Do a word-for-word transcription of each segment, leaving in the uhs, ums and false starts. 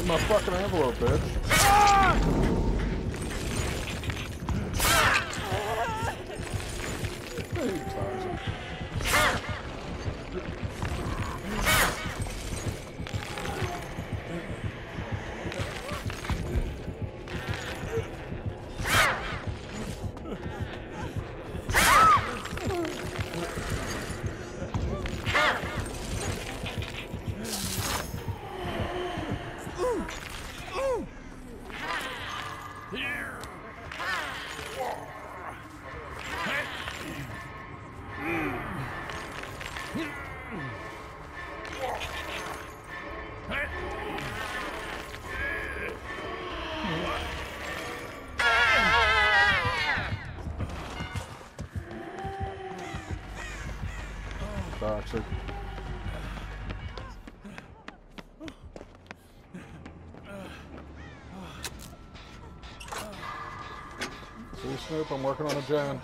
in my fucking envelope, bitch. Ah! Hey, toxic. Toxic. See, Snoop, I'm working on a gen.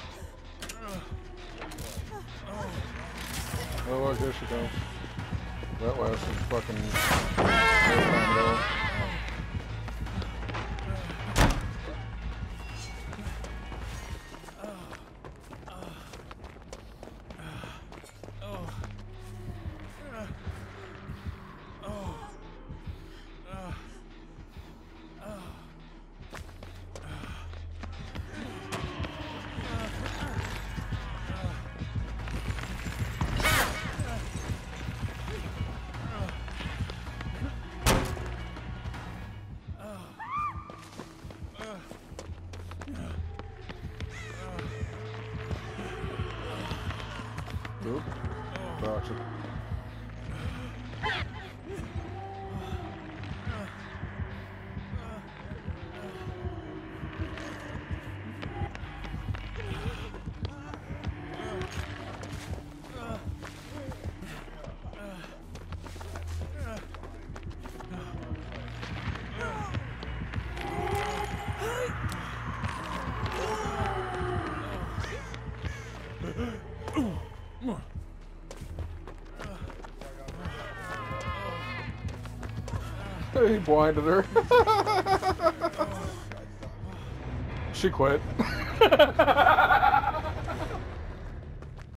Oh, I guess you don't. That lasted fucking no time at all. Oop. Toxic. He blinded her. She quit.